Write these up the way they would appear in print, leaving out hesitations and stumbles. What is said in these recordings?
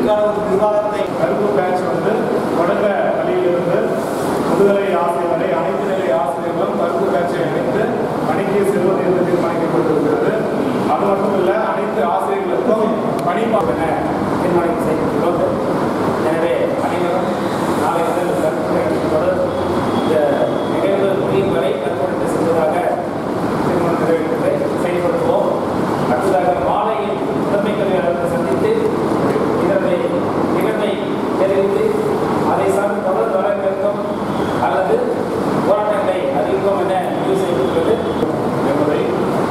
இதற்கான ஒரு விவாதத்தை கருப்பு பேட்ச் தொடக்க பள்ளியிலிருந்து முதுகலை ஆசிரியர் வரை அனைத்து நிலை ஆசிரியர்களும் கருப்பு பேட்சை இணைத்து பணிக்கு செல்வது என்று தீர்மானிக்கப்பட்டிருக்கிறது. அது மட்டுமல்ல, அனைத்து ஆசிரியர்களுக்கும் பணிப்பாக தீர்மானம் செய்யப்பட்டுள்ளது. எனவே அனைவரும் நாளை முதல் கருப்பு தொடர் இந்த நிகழ்வு முடியும் வரை கருப்பொழுது செல்வதாக தீர்மானம் நிறைவேற்றத்தை செயல்படுத்துவோம். அடுத்ததாக மாலையில் முதன்மை கல்வியாளர்களை சந்தித்து இதனை நிகழ்வை தெரிவித்து அதை சார்ந்த தொடர் வரவேற்கும் அல்லது போராட்டங்களை அறிவிக்கும் என முடிவு செய்யப்பட்டுள்ளது என்பதை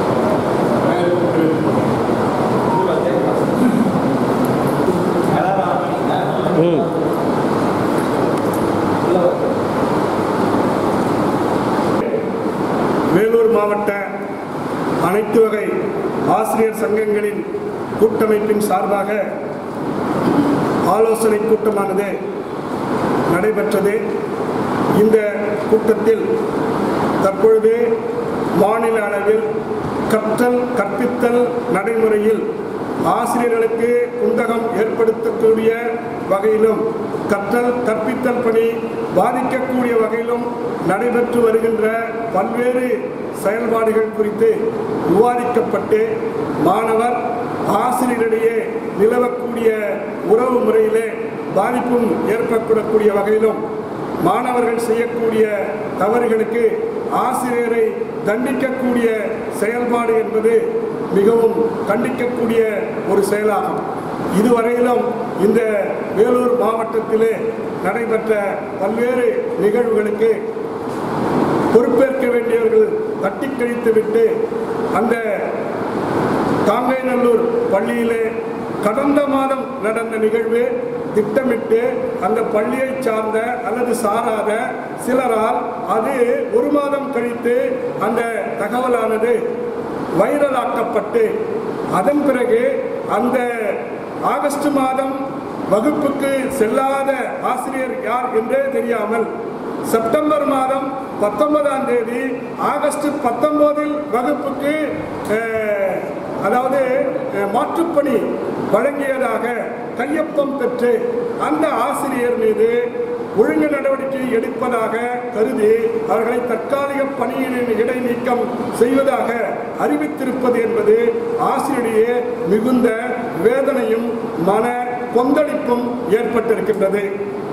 வேலூர் மாவட்ட அனைத்து வகை ஆசிரியர் சங்கங்களின் கூட்டமைப்பின் சார்பாக ஆலோசனை கூட்டமானது நடைபெற்றது. இந்த கூட்டத்தில் தற்பொழுது மாநில அளவில் கற்றல் கற்பித்தல் நடைமுறையில் ஆசிரியர்களுக்கு குந்தகம் ஏற்படுத்தக்கூடிய வகையிலும் கற்றல் கற்பித்தல் பணி பாதிக்கக்கூடிய வகையிலும் நடைபெற்று வருகின்ற பல்வேறு செயல்பாடுகள் குறித்து விவாதிக்கப்பட்டு மாணவர் ஆசிரியரிடையே நிலவக்கூடிய உறவு முறையிலே பாதிப்பும் ஏற்படக்கூடிய வகையிலும் மாணவர்கள் செய்யக்கூடிய தவறுகளுக்கு ஆசிரியரை தண்டிக்கக்கூடிய செயல்பாடு என்பது மிகவும் கண்டிக்கக்கூடிய ஒரு செயலாகும். இதுவரையிலும் இந்த வேலூர் மாவட்டத்திலே நடைபெற்ற பல்வேறு நிகழ்வுகளுக்கு பொறுப்பேற்க வேண்டியவர்கள் தட்டி கழித்துவிட்டு அந்த காங்கைநல்லூர் பள்ளியிலே கடந்த மாதம் நடந்த நிகழ்வு திட்டமிட்டு அந்த பள்ளியை சார்ந்த அல்லது சாராத சிலரால் அது ஒரு மாதம் கழித்து அந்த தகவலானது வைரலாக்கப்பட்டு அதன் பிறகு அந்த ஆகஸ்ட் மாதம் வகுப்புக்கு செல்லாத ஆசிரியர் யார் என்றே தெரியாமல் செப்டம்பர் மாதம் 19ஆம் தேதி ஆகஸ்ட் 19இல் வகுப்புக்கு அதாவது மாற்றுப்பணி வழங்கியதாக கையொப்பம் பெற்று அந்த ஆசிரியர் மீது ஒழுங்கு நடவடிக்கை எடுப்பதாக கருதி அவர்களை தற்காலிக பணியிலிருந்து இடைநீக்கம் செய்வதாக அறிவித்திருப்பது என்பது ஆசிரியரிடையே மிகுந்த வேதனையும் மன கொந்தளிப்பும் ஏற்பட்டிருக்கின்றது.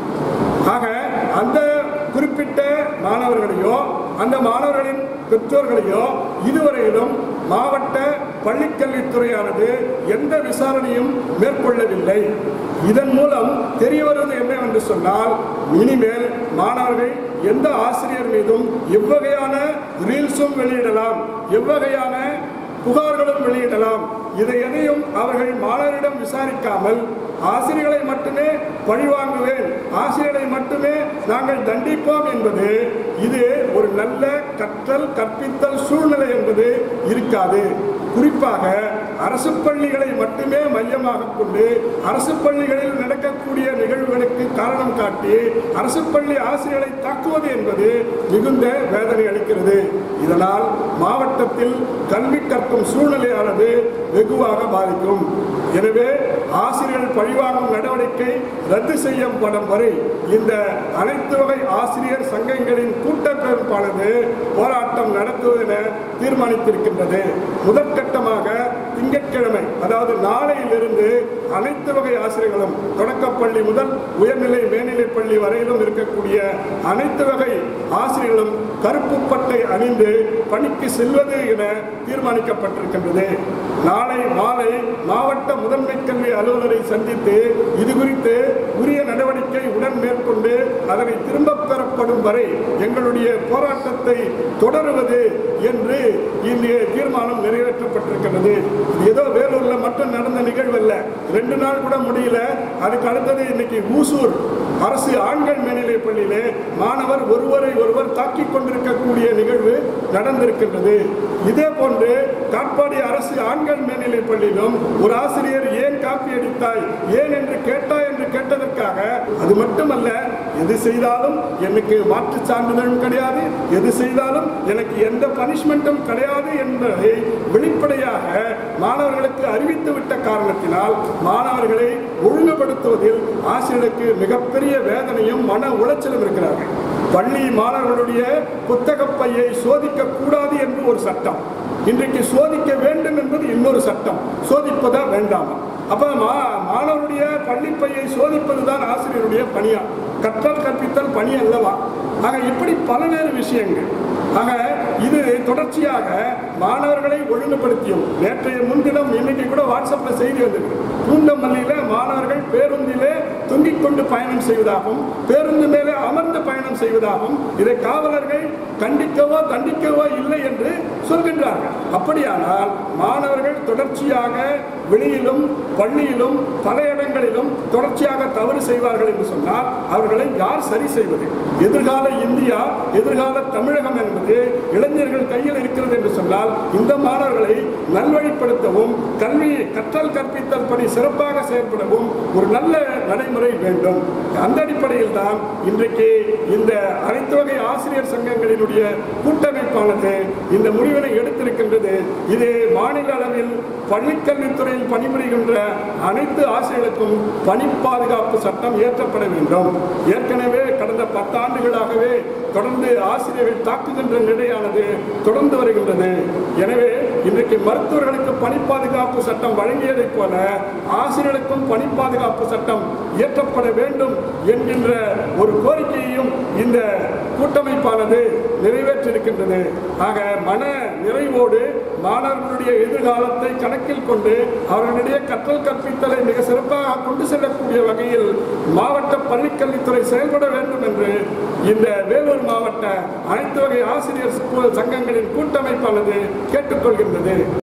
ஆக அந்த குறிப்பிட்ட மாணவர்களையோ அந்த மாணவர்களின் பெற்றோர்களையோ இதுவரையிலும் மாவட்ட பள்ளிக்கல்வித்துறையானது எந்த விசாரணையும் மேற்கொள்ளவில்லை. இதன் மூலம் தெரிய வருவது என்னவென்று சொன்னால், இனிமேல் மாணவர்கள் எந்த ஆசிரியர் மீதும் எவ்வகையான ரீல்ஸும் வெளியிடலாம், எவ்வகையான புகார்களும் வெளியிடலாம். இதை எதையும் அவர்கள் மாணவரிடம் விசாரிக்காமல் ஆசிரியர்களை மட்டுமே பழிவாங்குவேன், ஆசிரியர்களை மட்டுமே நாங்கள் தண்டிப்போம் என்பது இது ஒரு நல்ல கற்றல் கற்பித்தல் சூழ்நிலை என்பது இருக்காது. குறிப்பாக அரசு பள்ளிகளை மட்டுமே மையமாக கொண்டு அரசு பள்ளிகளில் நடக்கக்கூடிய நிகழ்வுகளுக்கு காரணம் காட்டி அரசு பள்ளி ஆசிரியர்களை தாக்குவது என்பது மிகுந்த வேதனை அளிக்கிறது. இதனால் மாவட்டத்தில் கல்வி கற்கும் சூழ்நிலையானது வெகுவாக பாதிக்கும். எனவே ஆசிரியர்கள் பழிவாங்கும் நடவடிக்கை ரத்து செய்யப்படும் வரை இந்த அனைத்து வகை ஆசிரியர் சங்கங்களின் கூட்டமைப்பானது போராட்டம் நடத்துவதென தீர்மானித்திருக்கின்றது. முதற்கட்டமாக திங்கட்கிழமை, அதாவது நாளையிலிருந்து அனைத்து வகை ஆசிரியர்களும் தொடக்கப்பள்ளி முதல் உயர்நிலை மேல்நிலை பள்ளி வரையிலும் இருக்கக்கூடிய அனைத்து வகை ஆசிரியர்களும் கருப்பு பட்டை அணிந்து பணிக்கு செல்வது என தீர்மானிக்கப்பட்டிருக்கின்றது. நாளை மாலை மாவட்ட முதன்மை கல்வி அலுவலரை சந்தித்து இது குறித்து உரிய நடவடிக்கை உடன் மேற்கொண்டு அதனை திரும்பப் பெறப்படும் வரை எங்களுடைய போராட்டத்தை தொடருவது என்று இந்த தீர்மானம் நிறைவேற்றப்பட்டிருக்கிறது. ஏதோ வேலூர்ல மட்டும் நடந்த நிகழ்வு அல்ல, 2 நாள் கூட முடியல. அதுக்கு அடுத்தது இன்னைக்கு ஊசூர் அரசு ஆண்கள் மேல்நிலை பள்ளியிலே மாணவர் ஒருவரை ஒருவர் தாக்கிக் கொண்டிருக்கக்கூடிய நிகழ்வு நடந்திருக்கின்றது. இதே போன்று காட்பாடி அரசு ஆண்கள் மேல்நிலை பள்ளியிலும் ஒரு ஆசிரியர் ஏன் காப்பி அடித்தாய், ஏன் என்று கேட்டாய் என்று கேட்டதற்காக அது மட்டுமல்ல, எது செய்தாலும் எனக்கு மாற்று சான்றிதழும் கிடையாது, எது செய்தாலும் எனக்கு எந்த பனிஷ்மெண்ட்டும் கிடையாது என்பதை வெளிப்படையாக மாணவர்களுக்கு அறிவித்து விட்ட காரணத்தினால் மாணவர்களை ஒழுங்குபடுத்துவதில் ஆசிரியர்களுக்கு மிகப்பெரிய வேதனையும் மன உளைச்சலும் இருக்கிறார்கள். பள்ளி மாணவர்களுடைய புத்தக பையை சோதிக்க கூடாது என்று ஒரு சட்டம், இன்றைக்கு சோதிக்க வேண்டும் என்பது இன்னொரு சட்டம். சோதிப்பதா வேண்டாமா? அப்ப மாணவருடைய பள்ளிப்பையை சோதிப்பதுதான் ஆசிரியருடைய பணியா? கற்றல் கற்பித்தல் பணி அல்லவா? ஆக இப்படி பல்வேறு விஷயங்கள். ஆக இது தொடர்ச்சியாக மாணவர்களை ஒழுங்குபடுத்தியும், நேற்றைய முன்தினம் இன்னைக்கு கூட வாட்ஸ்அப்ல செய்தி வந்திருக்கு. பூந்தமல்லியில மாணவர்கள் பேருந்திலே தொங்கிக் கொண்டு பயணம் செய்வதாகவும், பேருந்து மேலே அமர்ந்து பயணம் செய்வதாகவும், இதை காவலர்கள் கண்டிக்கவோ தண்டிக்கவோ இல்லை என்று சொல்கின்றார்கள். அப்படியானால் மாணவர்கள் தொடர்ச்சியாக வெளியிலும் பள்ளியிலும் பல இடங்களிலும் தொடர்ச்சியாக தவறு செய்வார்கள் என்று சொன்னால் அவர்களை யார் சரி செய்வது? எதிர்கால இந்தியா, எதிர்கால தமிழகம் என்பது இளைஞர்கள் கையில் இருக்கிறது என்று சொன்னால் இந்த மாணவர்களை நல்வழிப்படுத்தவும், கல்வி கற்றல் கற்பித்தல் பணி சிறப்பாக செயல்படவும் ஒரு நல்ல நடைமுறை வேண்டும். அந்த அடிப்படையில் தான் இன்றைக்கு இந்த அனைத்து வகை ஆசிரியர் சங்கங்களினுடைய கூட்டமைப்பானது இந்த முடிவினை எடுத்திருக்கின்றது. இது மாநில அளவில் பள்ளிக்கல்வித்துறையில் பணிபுரிகின்ற அனைத்து ஆசிரியர்களுக்கும் பணி பாதுகாப்பு சட்டம் இயற்றப்பட வேண்டும். ஏற்கனவே கடந்த 10 ஆண்டுகளாகவே தொடர்ந்து ஆசிரியர்கள் தாக்குகின்ற நிலையானது தொடர்ந்து வருகின்றது. எனவே இன்றைக்கு மருத்துவர்களுக்கு பணி பாதுகாப்பு சட்டம் வழங்கியதைப் போல ஆசிரியர்களுக்கும் பணி பாதுகாப்பு சட்டம் இயற்றப்பட வேண்டும் என்கின்ற ஒரு கோரிக்கையையும் இந்த கூட்டமைப்பானது நிறைவேற்றிருக்கின்றது. ஆக மன நிறைவோடு மாணவர்களுடைய எதிர்காலத்தை கணக்கில் கொண்டு அவர்களுடைய கற்றல் கற்பித்தலை மிக சிறப்பாக கொண்டு செல்லக்கூடிய வகையில் மாவட்ட பள்ளிக்கல்வித்துறை செயல்பட வேண்டும் என்று இந்த வேலூர் மாவட்ட அனைத்து வகை ஆசிரியர் சங்கங்களின் கூட்டமைப்பானது கேட்டுக்கொள்கின்றது.